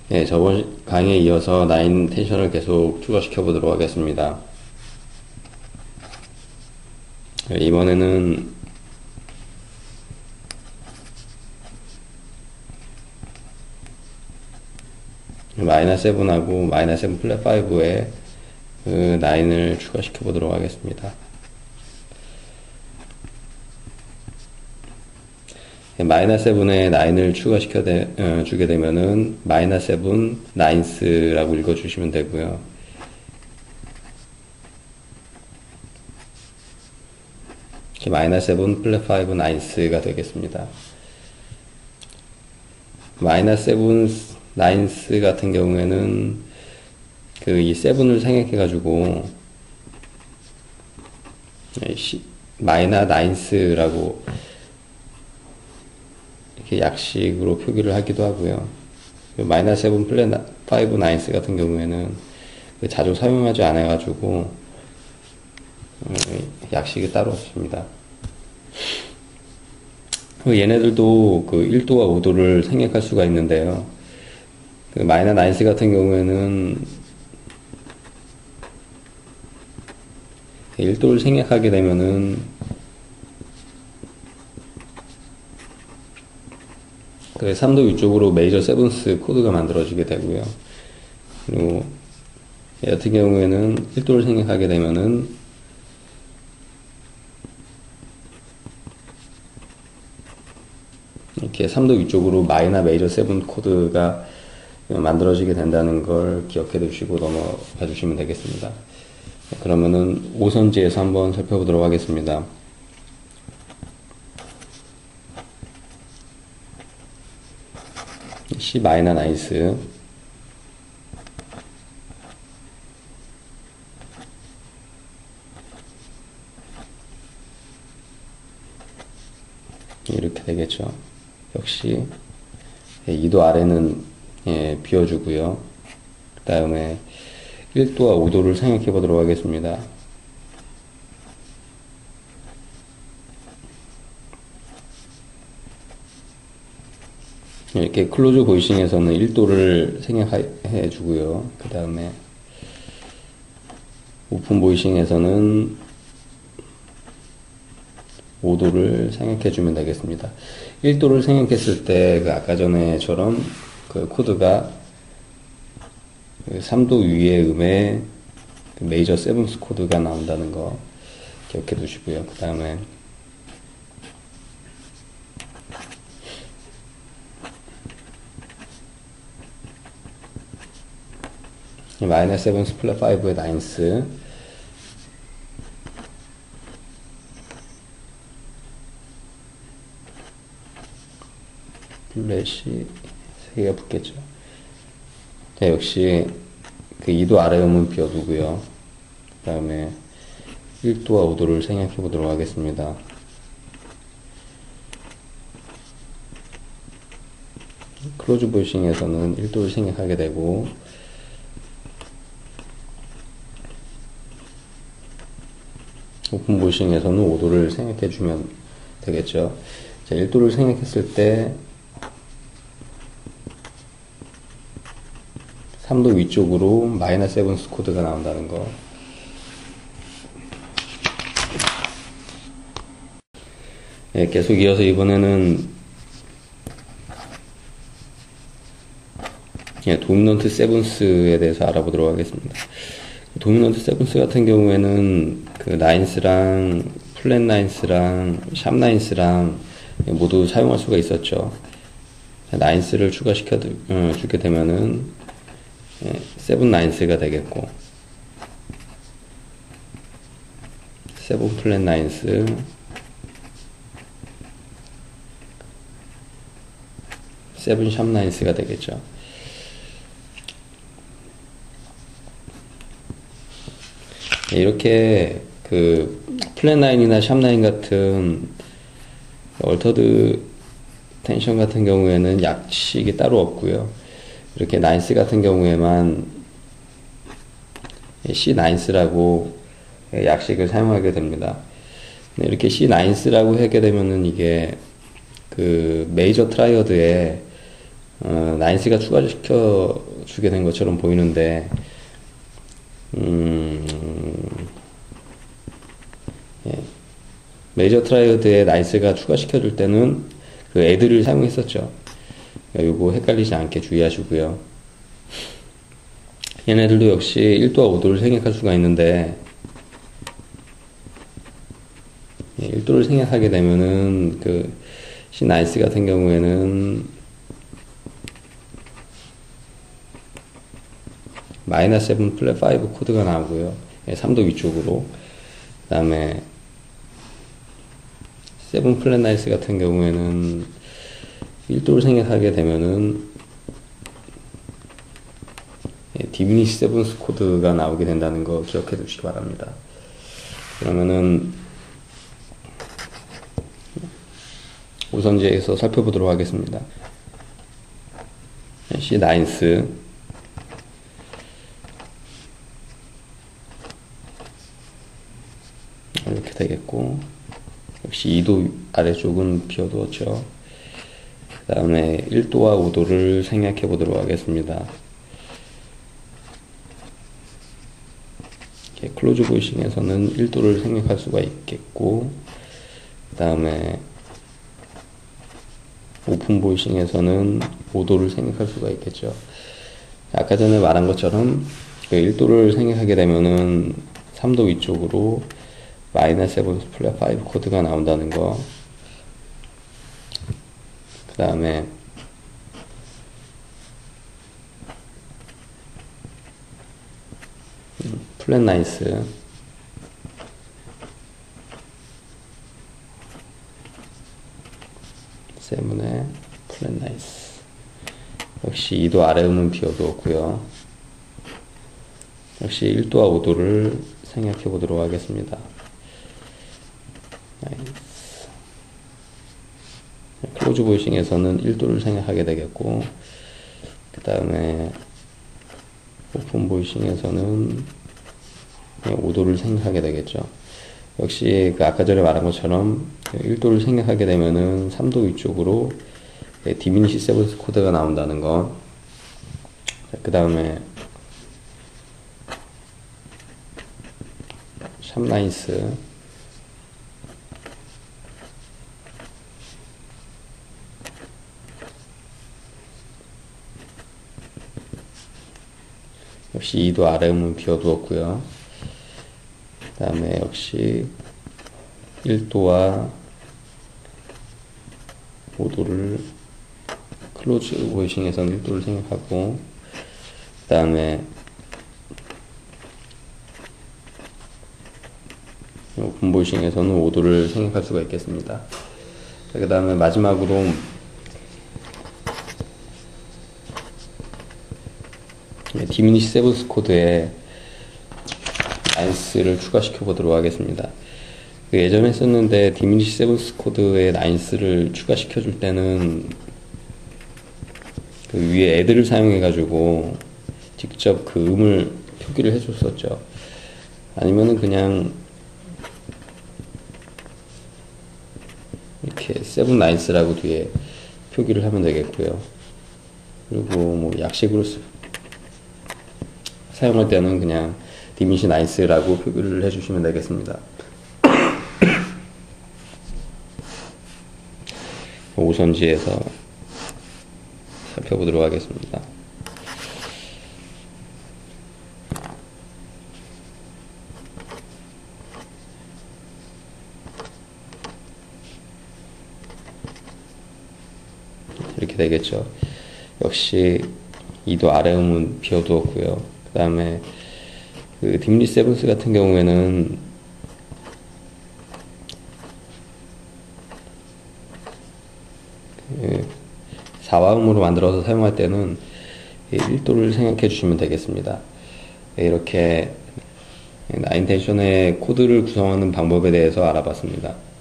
네, 저번 강의에 이어서 나인 텐션을 계속 추가시켜 보도록 하겠습니다. 네, 이번에는 마이너 7하고 마이너 7 플랫 5에 그 나인을 추가시켜 보도록 하겠습니다. 네, 마이너 7에 나인을 주게 되면은 마이너 7 나인스라고 읽어주시면 되고요. 마이너 7 플랫 5 나인스가 되겠습니다. 마이너 7 나인스 같은 경우에는 그 이 7을 생략해가지고 마이너 나인스라고 이렇게 약식으로 표기를 하기도 하고요. 마이너 7 플랫 5 나인스 같은 경우에는 자주 사용하지 않아가지고 약식이 따로 없습니다. 얘네들도 그 1도와 5도를 생략할 수가 있는데요. 그 마이너 나인스 같은 경우에는 1도를 생략하게 되면은 그 3도 위쪽으로 메이저 세븐스 코드가 만들어지게 되고요. 그리고 얘 같은 경우에는 1도를 생략하게 되면은 이렇게 3도 위쪽으로 마이너 메이저 세븐 코드가 만들어지게 된다는 걸 기억해 두시고 넘어가 주시면 되겠습니다. 그러면은 5선지에서 한번 살펴보도록 하겠습니다. C 마이너 나인스 이렇게 되겠죠. 역시 2도 아래는 비워주고요. 그 다음에 1도와 5도를 생각해 보도록 하겠습니다. 이렇게 클로즈 보이싱에서는 1도를 생략해 주고요. 그 다음에 오픈 보이싱에서는 5도를 생략해 주면 되겠습니다. 1도를 생략했을 때 그 아까 전에처럼 그 코드가 3도 위의 음에 그 메이저 세븐스 코드가 나온다는 거 기억해 두시고요. 그 다음에 마이너 7 플랫 5의 나인스 플랫이 3개가 붙겠죠. 자, 역시 그 2도 아래 음은 비워두고요. 그 다음에 1도와 5도를 생략해 보도록 하겠습니다. 클로즈 보이싱에서는 1도를 생략하게 되고 오픈 보이싱에서는 5도를 생략해 주면 되겠죠. 자, 1도를 생략했을 때 3도 위쪽으로 마이너 세븐스 코드가 나온다는 거. 네, 계속 이어서 이번에는 도미넌트 세븐스에 대해서 알아보도록 하겠습니다. 도미넌트 세븐스 같은 경우에는 그 나인스랑 플랫 나인스랑 샵 나인스랑 모두 사용할 수가 있었죠. 나인스를 추가시켜 주게 되면은 7 나인스가 되겠고 7 플랫 나인스 7 샵 나인스가 되겠죠. 이렇게 그 플랫 나인이나 샵 나인 같은 얼터드 텐션 같은 경우에는 약식이 따로 없고요. 이렇게 나인스 같은 경우에만 C 나인스라고 약식을 사용하게 됩니다. 이렇게 C 나인스라고 하게 되면은 이게 그 메이저 트라이어드에 나인스가 추가시켜 주게 된 것처럼 보이는데, 예. 메이저 트라이어드에 나인스가 추가시켜 줄 때는 그 애들을 사용했었죠. 요거 헷갈리지 않게 주의하시고요. 얘네들도 역시 1도와 5도를 생략할 수가 있는데, 1도를 생략하게 되면은 그 C9 같은 경우에는 -7 플랫 5 코드가 나오고요. 3도 위쪽으로. 그 다음에 7 플랫 나이스 같은 경우에는 1도를 생략하게 되면은 디미니시 세븐스 코드가 나오게 된다는 거 기억해 두시기 바랍니다. 그러면은 우선지에서 살펴보도록 하겠습니다. C9 이렇게 되겠고, 역시 2도 아래쪽은 비워두었죠. 그 다음에 1도와 5도를 생략해 보도록 하겠습니다. 클로즈 보이싱에서는 1도를 생략할 수가 있겠고, 그 다음에 오픈 보이싱에서는 5도를 생략할 수가 있겠죠. 아까 전에 말한 것처럼 1도를 생략하게 되면은 3도 위쪽으로 -7 플랫 5 코드가 나온다는 거. 그 다음에 플랫 나이스, 세븐의 플랫 나이스. 역시 2도 아래음은 비워두었고요. 역시 1도와 5도를 생략해 보도록 하겠습니다. 나이스. 클로즈 보이싱에서는 1도를 생략하게 되겠고, 그 다음에 오픈 보이싱에서는 5도를 생략하게 되겠죠. 역시 그 아까 전에 말한 것처럼 1도를 생략하게 되면은 3도 위쪽으로 디미니시 세븐스 코드가 나온다는 거. 그 다음에 샵나이스, 역시 2도 아래음은 비워두었고요. 그 다음에 역시 1도와 5도를 클로즈 보이싱에서는 1도를 생략하고, 그 다음에 오픈 보이싱에서는 5도를 생략할 수가 있겠습니다. 그 다음에 마지막으로 디미니시 세븐스 코드에 나인스를 추가시켜 보도록 하겠습니다. 예전에 했었는데 디미니시 세븐스 코드에 나인스를 추가시켜 줄 때는 그 위에 애들을 사용해 가지고 직접 그 음을 표기를 해 줬었죠. 아니면은 그냥 이렇게 세븐 나인스라고 뒤에 표기를 하면 되겠고요. 그리고 뭐 약식으로 사용할 때는 그냥 디미니시 나인스라고 표기를 해주시면 되겠습니다. 오선지에서 살펴보도록 하겠습니다. 이렇게 되겠죠. 역시 2도 아래음은 비워두었고요. 그 다음에 그 디미니시 세븐스 같은 경우에는 그 4와음으로 만들어서 사용할 때는 1도를 생각해 주시면 되겠습니다. 이렇게 나인텐션의 코드를 구성하는 방법에 대해서 알아봤습니다.